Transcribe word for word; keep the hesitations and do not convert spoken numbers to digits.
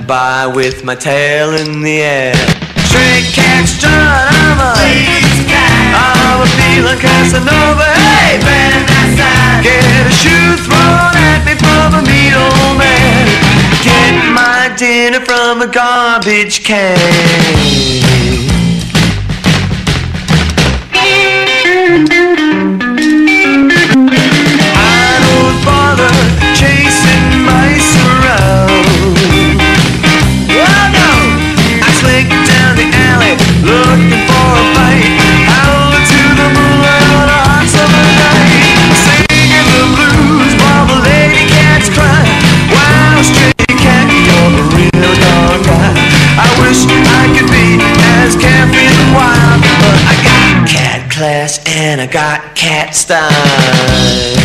went by with my tail in the air. Stray cat strut, I'm a lazy cat. I'm a feeling Casanova. Hey, man, that's that. Get a shoe thrown at me from a mean old man. Get my dinner from a garbage can. I don't bother chasing mice around. Oh no! I slink down the alley looking for a fight. Howling to the moonlight on a hot summer night. Singing the blues while the lady cats cry. Wow, stray cat, you're a real darn guy. I wish I could be as carefree and wild, but I got cat class and I got cat style.